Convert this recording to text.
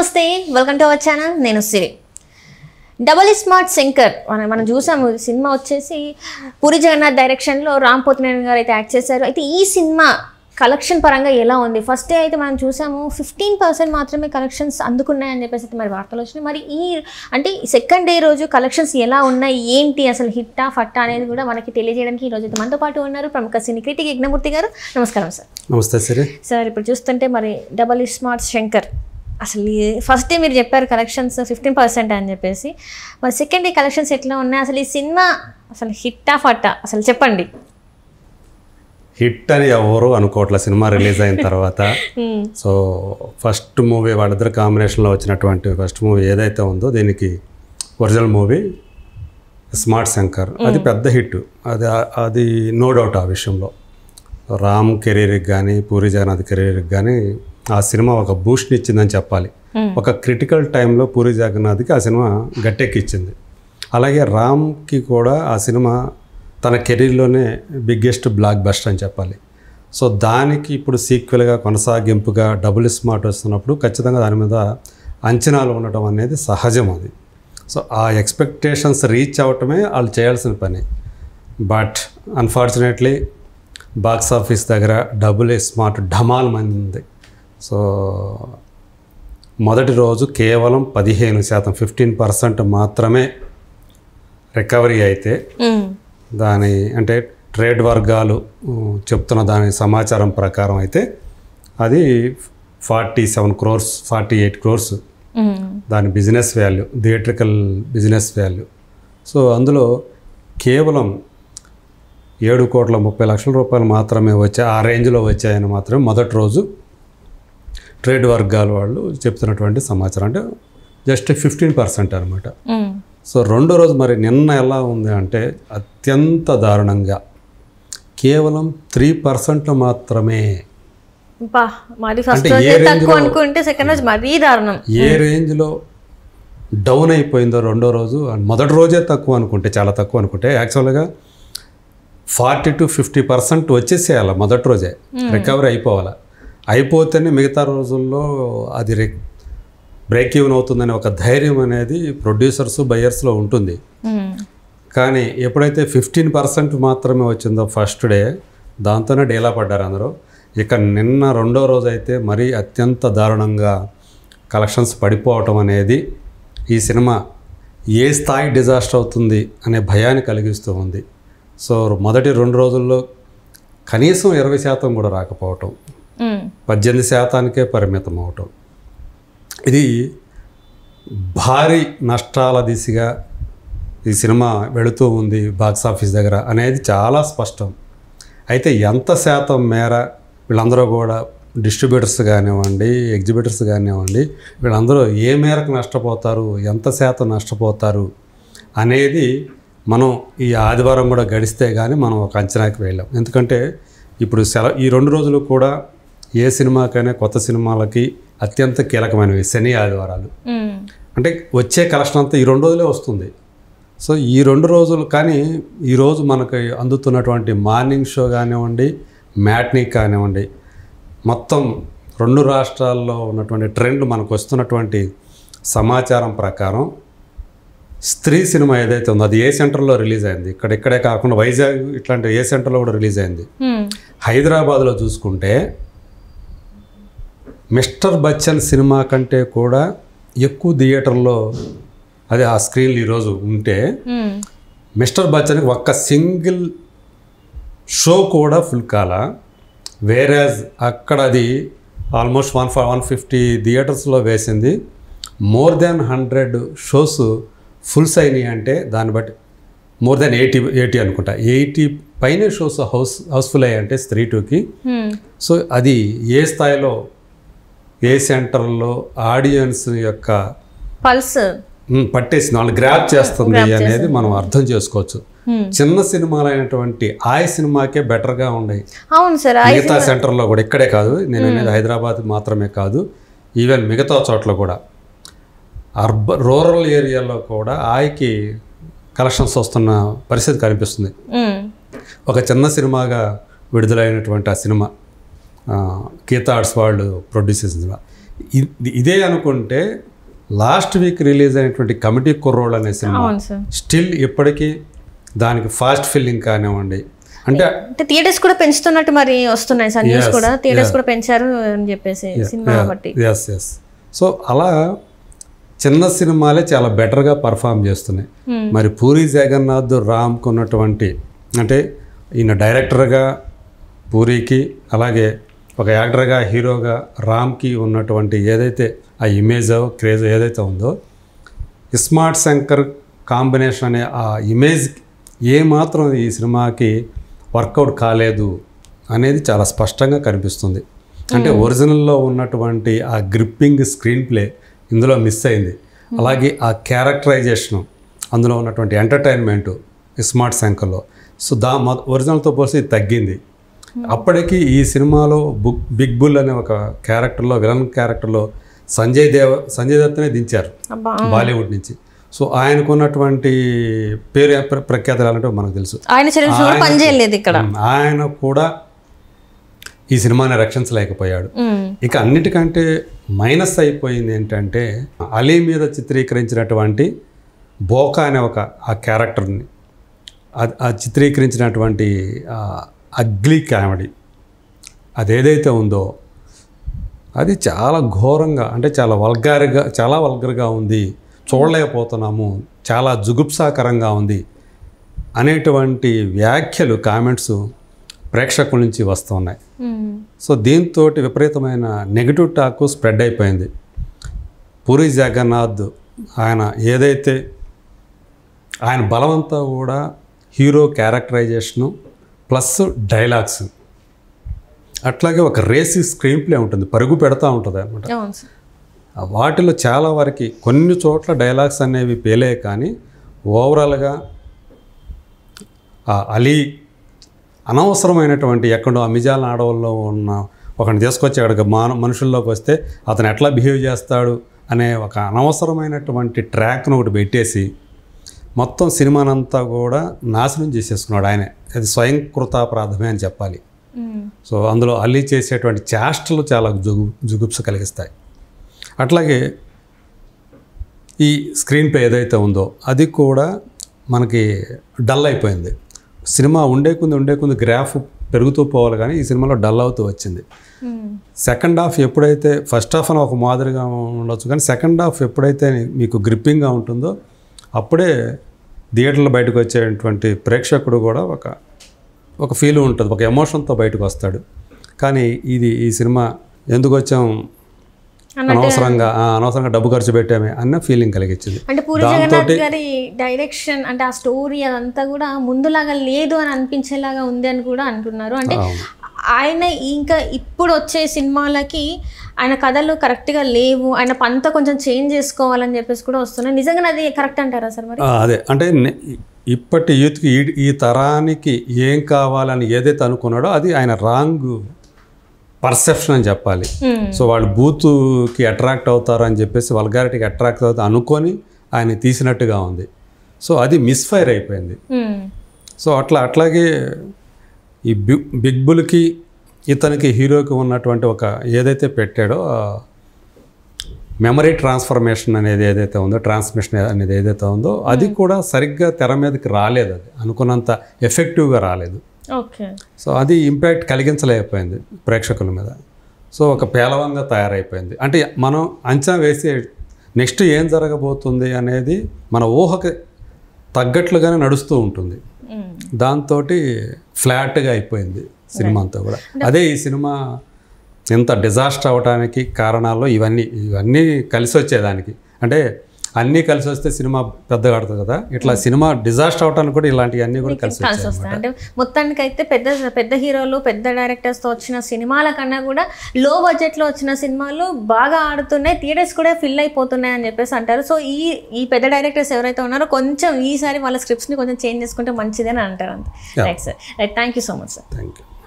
నమస్తే welcome to our channel నేను సిరి double smart Shankar మనం చూసాము సినిమా వచ్చేసి పూరి జగన్నాథ్ డైరెక్షన్లో రామ్ పోతినేని గారు అయితే యాక్ట్ చేశారు. అయితే ఈ సినిమా కలెక్షన్ పరంగా ఎలా ఉంది? ఫస్ట్ డే అయితే మనం చూసాము 15% మాత్రమే కలెక్షన్స్ అందుకున్నాయని చెప్పేసి అయితే మరి వార్తలు వచ్చినాయి. మరి ఈ అంటే సెకండ్ డే రోజు కలెక్షన్స్ ఎలా ఉన్నాయి, ఏంటి అసలు హిట్టా ఫట్టా అనేది కూడా మనకి తెలియజేయడానికి ఈరోజు అయితే మనతో పాటు ఉన్నారు ప్రముఖ సినీ క్రిటిక్ యజ్ఞమూర్తి గారు. నమస్కారం సార్. నమస్తే సిరి. సార్ ఇప్పుడు చూస్తుంటే మరి డబుల్ స్మార్ట్ శంకర్ అసలు ఫస్ట్ డే మీరు చెప్పారు కలెక్షన్స్ 15% అని చెప్పేసి, మరి సెకండ్ డే కలెక్షన్స్ ఎట్లా ఉన్నాయి? అసలు ఈ సినిమా అసలు హిట్టా ఫట్టా అసలు చెప్పండి. హిట్ అని ఎవరు అనుకోవట్లే సినిమా రిలీజ్ అయిన తర్వాత. సో ఫస్ట్ మూవీ వాళ్ళిద్దరు కాంబినేషన్లో వచ్చినటువంటి ఫస్ట్ మూవీ ఏదైతే ఉందో దీనికి ఒరిజినల్ మూవీ స్మార్ట్ శంకర్ అది పెద్ద హిట్. అది నో డౌట్. ఆ విషయంలో రామ్ కెరీర్కి కానీ పూరి జగన్నాథ్ కెరీర్కి కానీ ఆ సినిమా ఒక బూస్ట్ని ఇచ్చిందని చెప్పాలి. ఒక క్రిటికల్ టైంలో పూరి జగన్నాథ్కి ఆ సినిమా గట్టెక్కిచ్చింది. అలాగే రామ్కి కూడా ఆ సినిమా తన కెరీర్లోనే బిగ్గెస్ట్ బ్లాక్ బస్టర్ అని చెప్పాలి. సో దానికి ఇప్పుడు సీక్వెల్గా కొనసాగింపుగా డబుల్ స్మార్ట్ వస్తున్నప్పుడు ఖచ్చితంగా దాని మీద అంచనాలు ఉండటం అనేది సహజం. అది సో ఆ ఎక్స్పెక్టేషన్స్ రీచ్ అవ్వటమే వాళ్ళు చేయాల్సిన పని. బట్ అన్ఫార్చునేట్లీ బాక్స్ ఆఫీస్ దగ్గర డబుల్ స్మార్ట్ ఢమాల్ మంది. సో మొదటి రోజు కేవలం 15% మాత్రమే రికవరీ అయితే దాని అంటే ట్రేడ్ వర్గాలు చెప్తున్న దాని సమాచారం ప్రకారం అయితే అది 47 crores 48 crores దాని business value, theatrical business value. So అందులో కేవలం 7,30,00,000 రూపాయలు మాత్రమే వచ్చాయి. ఆ రేంజ్లో వచ్చాయని మాత్రమే మొదటి రోజు ట్రేడ్ వర్గాల వాళ్ళు చెప్తున్నటువంటి సమాచారం. అంటే జస్ట్ 15% అనమాట. సో రెండో రోజు మరి నిన్న ఎలా ఉంది అంటే అత్యంత దారుణంగా కేవలం 3% మాత్రమే. ఏ రేంజ్లో డౌన్ అయిపోయిందో రెండో రోజు. మొదటి రోజే తక్కువ అనుకుంటే, చాలా తక్కువ అనుకుంటే యాక్చువల్గా 40 to 50% వచ్చేసేయాలి. మొదటి రోజే రికవరీ అయిపోవాలి. అయిపోతేనే మిగతా రోజుల్లో అది బ్రేక్ ఈవెన్ అవుతుందనే ఒక ధైర్యం అనేది ప్రొడ్యూసర్స్ బయ్యర్స్లో ఉంటుంది. కానీ ఎప్పుడైతే 15% మాత్రమే వచ్చిందో ఫస్ట్ డే, దాంతోనే డేలా పడ్డారు అందరూ. ఇక నిన్న రెండో రోజు అయితే మరీ అత్యంత దారుణంగా కలెక్షన్స్ పడిపోవటం అనేది ఈ సినిమా ఏ స్థాయి డిజాస్టర్ అవుతుంది అనే భయాన్ని కలిగిస్తూ ఉంది. సో మొదటి 2 రోజుల్లో కనీసం 20% కూడా రాకపోవటం, 18%కే పరిమితం అవటం, ఇది భారీ నష్టాల దిశగా ఈ సినిమా వెళుతూ ఉంది బాక్స్ ఆఫీస్ దగ్గర అనేది చాలా స్పష్టం. అయితే ఎంత శాతం మేర వీళ్ళందరూ కూడా డిస్ట్రిబ్యూటర్స్ కానివ్వండి, ఎగ్జిబిటర్స్ కానివ్వండి, వీళ్ళందరూ ఏ మేరకు నష్టపోతారు, ఎంత శాతం నష్టపోతారు అనేది మనం ఈ ఆదివారం కూడా గడిస్తే కానీ మనం ఒక అంచనాకి వెళ్ళాం. ఎందుకంటే ఇప్పుడు ఈ 2 రోజులు కూడా ఏ సినిమాకైనా కొత్త సినిమాలకి అత్యంత కీలకమైనవి శని ఆదివారాలు. అంటే వచ్చే కలెక్షన్ అంతా ఈ 2 రోజులే వస్తుంది. సో ఈ 2 రోజులు కానీ ఈరోజు మనకు అందుతున్నటువంటి మార్నింగ్ షో కానివ్వండి, మ్యాట్నీ కానివ్వండి, మొత్తం 2 రాష్ట్రాల్లో ఉన్నటువంటి ట్రెండ్ మనకు వస్తున్నటువంటి సమాచారం ప్రకారం స్త్రీ సినిమా ఏదైతే ఉందో అది ఏ సెంటర్లో రిలీజ్ అయింది, ఇక్కడే కాకుండా వైజాగ్ ఇట్లాంటి ఏ సెంటర్లో కూడా రిలీజ్ అయింది. హైదరాబాద్లో చూసుకుంటే మిస్టర్ బచ్చన్ సినిమా కంటే కూడా ఎక్కువ థియేటర్లో అది ఆ స్క్రీన్లు ఈరోజు ఉంటే మిస్టర్ బచ్చన్కి ఒక్క సింగిల్ షో కూడా ఫుల్ కాల. వేరేజ్ అక్కడ అది ఆల్మోస్ట్ 150 థియేటర్స్లో వేసింది. మోర్ దాన్ 100 షోస్ ఫుల్స్ అయినాయి. అంటే దాన్ని బట్టి మోర్ దాన్ 80 అనుకుంటా, 80 పైన షోస్ హౌస్ఫుల్ అయ్యాయి అంటే స్త్రీ 2కి. సో అది ఏ స్థాయిలో, ఏ సెంటర్లో ఆడియన్స్ యొక్క పల్స్ పట్టేసింది, వాళ్ళు గ్రాప్ చేస్తుంది అనేది మనం అర్థం చేసుకోవచ్చు. చిన్న సినిమాలు అయినటువంటి ఆయ్ సినిమాకే బెటర్గా ఉన్నాయి. అవును సార్, మిగతా సెంటర్లో కూడా, ఇక్కడే కాదు నేను అనేది హైదరాబాద్ మాత్రమే కాదు, ఈవెన్ మిగతా చోట్ల కూడా రూరల్ ఏరియాలో కూడా ఆయకి కలెక్షన్స్ వస్తున్న పరిస్థితి కనిపిస్తుంది. ఒక చిన్న సినిమాగా విడుదలైనటువంటి ఆ సినిమా గీతా ఆర్ట్స్ వాళ్ళు ప్రొడ్యూస్ చేసిన ఇదే అనుకుంటే లాస్ట్ వీక్ రిలీజ్ అయినటువంటి కమిటీ కుర్రోళ్ళు అనే సినిమా అవును సార్. స్టిల్ ఇప్పటికీ దానికి ఫాస్ట్ ఫిల్లింగ్ కానివ్వండి, అంటే థియేటర్స్ కూడా పెంచుతున్నట్టు మరి వస్తున్నాయి సార్ న్యూస్ కూడా, థియేటర్స్ కూడా పెంచారు అని చెప్పేసి సినిమా బట్టి. Yes yes. సో అలా చిన్న సినిమాలే చాలా బెటర్గా పర్ఫామ్ చేస్తున్నాయి. మరి పూరి జగన్నాథ్ రామ్కి ఉన్నటువంటి, అంటే ఈయన డైరెక్టర్గా పూరికి, అలాగే ఒక యాక్టర్గా హీరోగా రామ్కి ఉన్నటువంటి ఏదైతే ఆ ఇమేజ్ క్రేజ్ ఏదైతే ఉందో, ఇస్మార్ట్ శంకర్ కాంబినేషన్ అనే ఆ ఇమేజ్ ఏమాత్రం ఈ సినిమాకి వర్కౌట్ కాలేదు అనేది చాలా స్పష్టంగా కనిపిస్తుంది. అంటే ఒరిజినల్లో ఉన్నటువంటి ఆ గ్రిప్పింగ్ స్క్రీన్ ప్లే ఇందులో మిస్ అయింది. అలాగే ఆ క్యారెక్టరైజేషను, అందులో ఉన్నటువంటి ఎంటర్టైన్మెంటు ఇస్మార్ట్ శంకర్లో, సో ఒరిజినల్తో పోల్చి ఇది తగ్గింది. అప్పటికి ఈ సినిమాలో బిగ్ బుల్ అనే ఒక క్యారెక్టర్లో, విలన్ క్యారెక్టర్లో సంజయ్ దత్నే దించారు బాలీవుడ్ నుంచి. సో ఆయనకున్నటువంటి పేరు ప్రఖ్యాతలు అంటే మనకు తెలుసు. ఆయన కూడా ఈ సినిమాని రక్షించలేకపోయాడు. ఇక అన్నిటికంటే మైనస్ అయిపోయింది ఏంటంటే, అలీ మీద చిత్రీకరించినటువంటి బోకా అనే ఒక ఆ క్యారెక్టర్ని, ఆ చిత్రీకరించినటువంటి అగ్లీ కామెడీ అదేదైతే ఉందో అది చాలా ఘోరంగా, అంటే చాలా వల్గర్గా ఉంది, చూడలేకపోతున్నాము, చాలా జుగుప్సాకరంగా ఉంది అనేటువంటి వ్యాఖ్యలు, కామెంట్స్ ప్రేక్షకుల నుంచి వస్తున్నాయి. సో దీంతో విపరీతమైన నెగిటివ్ టాక్ స్ప్రెడ్ అయిపోయింది. పూరి జగన్నాథ్ ఏదైతే ఆయన బలమంతా కూడా హీరో క్యారెక్టరైజేషను ప్లస్ డైలాగ్స్, అట్లాగే ఒక రేసి స్క్రీన్ ప్లే ఉంటుంది, పరుగు పెడతా ఉంటుంది అనమాట. వాటిలో చాలా వరకు కొన్ని చోట్ల డైలాగ్స్ అనేవి పేలే, కానీ ఓవరాల్గా అలీ అనవసరమైనటువంటి ఎక్కడో అమిజాల అడవుల్లో ఉన్న ఒకరిని తీసుకొచ్చి అక్కడికి మనుషుల్లోకి వస్తే అతను ఎట్లా బిహేవ్ చేస్తాడు అనే ఒక అనవసరమైనటువంటి ట్రాక్ను ఒకటి పెట్టేసి మొత్తం సినిమానంతా కూడా నాశనం చేసేసుకున్నాడు ఆయనే. అది స్వయంకృతాపరాధమే అని చెప్పాలి. సో అందులో అలీ చేసేటువంటి చేష్టలు చాలా జుగుప్స కలిగిస్తాయి. అట్లాగే ఈ స్క్రీన్ ప్లే ఏదైతే ఉందో అది కూడా మనకి డల్ అయిపోయింది. సినిమా ఉండే కొంది గ్రాఫ్ పెరుగుతూ పోవాలి, కానీ ఈ సినిమాలో డల్ అవుతూ వచ్చింది. సెకండ్ హాఫ్ ఎప్పుడైతే, ఫస్ట్ హాఫ్ అని ఒక మాదిరిగా ఉండొచ్చు, కానీ సెకండ్ హాఫ్ ఎప్పుడైతే మీకు గ్రిప్పింగ్గా ఉంటుందో అప్పుడే థియేటర్లో బయటకు వచ్చేటువంటి ప్రేక్షకుడు కూడా ఒక ఫీల్ ఉంటుంది, ఒక ఎమోషన్తో బయటకు వస్తాడు. కానీ ఈ సినిమా ఎందుకు వచ్చాం, అనవసరంగా డబ్బు ఖర్చు పెట్టామే అన్న ఫీలింగ్ కలిగించింది. అంటే పూరి జగన్నాథ్ గారి డైరెక్షన్, అంటే ఆ స్టోరీ అదంతా కూడా ముందులాగా లేదు అని అనిపించేలాగా ఉంది అని కూడా అంటున్నారు. అంటే ఆయన ఇంకా ఇప్పుడు వచ్చే సినిమాలకి ఆయన కథలు కరెక్ట్గా లేవు, ఆయన పంత కొంచెం చేంజ్ చేసుకోవాలని చెప్పేసి కూడా వస్తున్నాయి. నిజంగా అది కరెక్ట్ అంటారా సార్ మరి? అదే, అంటే ఇప్పటి యూత్కి ఈ తరానికి ఏం కావాలని ఏదైతే అనుకున్నాడో అది ఆయన రాంగ్ పర్సెప్షన్ అని చెప్పాలి. సో వాళ్ళు బూత్కి అట్రాక్ట్ అవుతారు అని చెప్పేసి, వల్గారిటీకి అట్రాక్ట్ అవుతారు అనుకొని ఆయన తీసినట్టుగా ఉంది. సో అది మిస్ఫైర్ అయిపోయింది. సో అట్లాగే ఈ బిగ్ బుల్కి ఇతనికి హీరోకి ఉన్నటువంటి ఒక ఏదైతే పెట్టాడో మెమరీ ట్రాన్స్ఫర్మేషన్ అనేది ఏదైతే ఉందో, ట్రాన్స్మిషన్ అనేది ఏదైతే ఉందో అది కూడా సరిగ్గా తెర మీదకి రాలేదు, అది అనుకున్నంత ఎఫెక్టివ్గా రాలేదు. సో అది ఇంపాక్ట్ కలిగించలేకపోయింది ప్రేక్షకుల మీద. సో ఒక పేలవంగా తయారైపోయింది. అంటే మనం అంచనా వేసే నెక్స్ట్ ఏం జరగబోతుంది అనేది మన ఊహకి తగ్గట్లుగానే నడుస్తూ ఉంటుంది. దాంతో ఫ్లాట్గా అయిపోయింది సినిమా అంతా కూడా. అదే ఈ సినిమా ఎంత డిజాస్టర్ అవడానికి కారణాల్లో ఇవన్నీ కలిసి వచ్చేదానికి, అంటే అన్నీ కలిసి వస్తే సినిమా పెద్దగా ఆడుతుంది కదా, ఇట్లా సినిమా డిజాస్టర్ అవడానికి కూడా ఇలాంటివన్నీ కూడా కలిసి వస్తాయి. అంటే మొత్తానికి అయితే పెద్ద హీరోలు, పెద్ద డైరెక్టర్స్తో వచ్చిన సినిమాల కన్నా కూడా లో బడ్జెట్లో వచ్చిన సినిమాలు బాగా ఆడుతున్నాయి, థియేటర్స్ కూడా ఫిల్ అయిపోతున్నాయి అని చెప్పేసి అంటారు. సో ఈ పెద్ద డైరెక్టర్స్ ఎవరైతే ఉన్నారో కొంచెం ఈసారి వాళ్ళ స్క్రిప్ట్స్ని కొంచెం చేంజ్ చేసుకుంటే మంచిదని అంటారు. అంతే. Right sir, right. Thank you so much sir. Thank you.